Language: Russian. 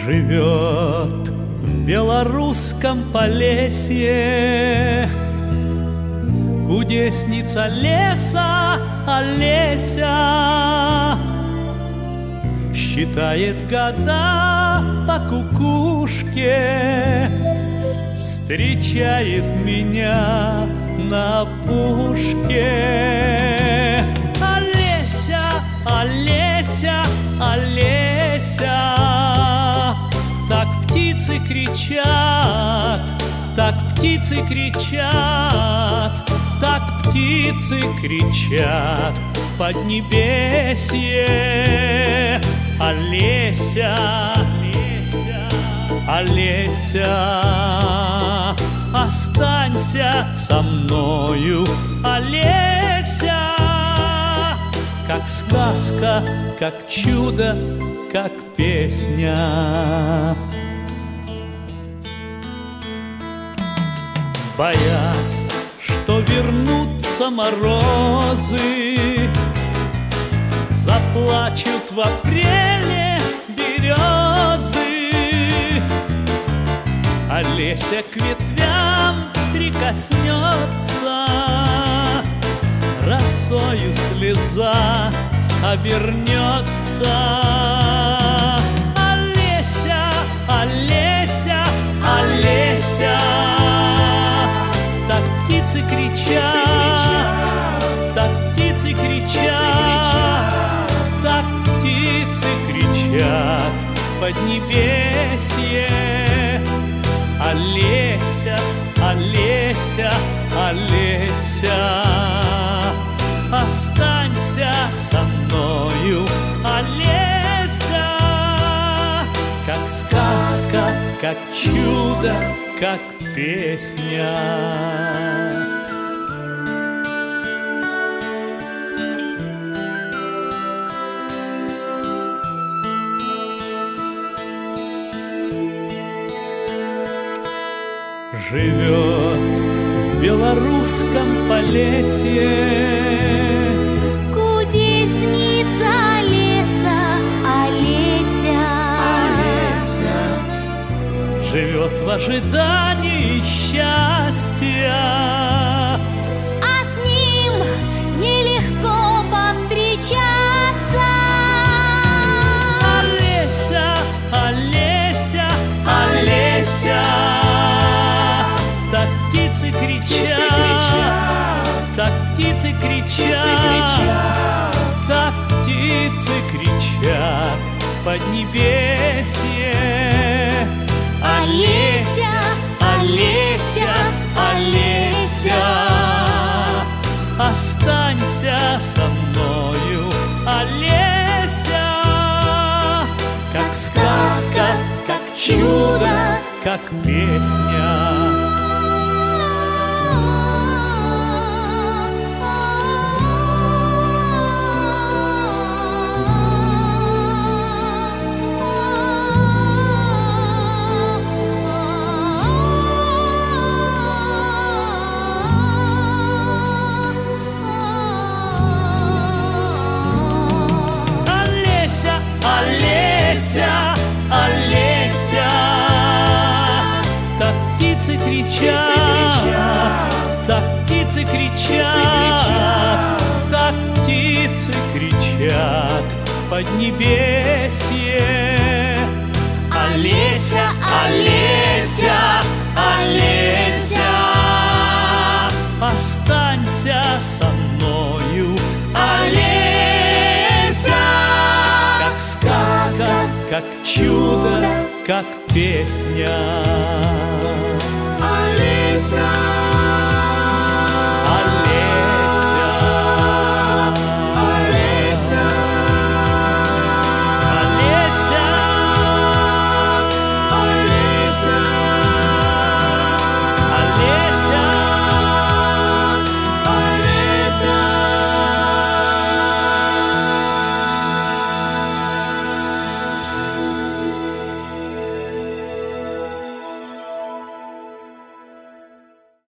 Живет в белорусском Полесье кудесница леса Олеся. Считает года по кукушке, встречает меня на опушке. Олеся, Олеся, Олеся, так птицы кричат, так птицы кричат, так птицы кричат в поднебесье. Олеся, Олеся, Олеся, останься со мною, Олеся. Как сказка, как чудо, как песня. Боясь, что вернутся морозы, заплачут в апреле березы. Олеся к ветвям прикоснется, росою слеза обернется. Олеся, Олеся, Олеся, так птицы кричат, так птицы кричат, так птицы кричат в поднебесье. Олеся, Олеся, Олеся, останься со мною, Олеся. Как сказка, как чудо, как песня. Живет в белорусском Полесье кудесница леса Олеся. Олеся живет в ожидании счастья, а с ним нелегко повстречаться. Олеся, Олеся, Олеся, так птицы кричат, так птицы кричат, так птицы кричат в поднебесье. Олеся, Олеся, Олеся, останься со мною, Олеся. Как сказка, как чудо, как песня. Олеся, Олеся, так птицы кричат, так птицы кричат, так птицы кричат в поднебесье. Олеся, Олеся, Олеся, останься со мною, Олеся. Как сказка, как чудо, как песня. Олеся.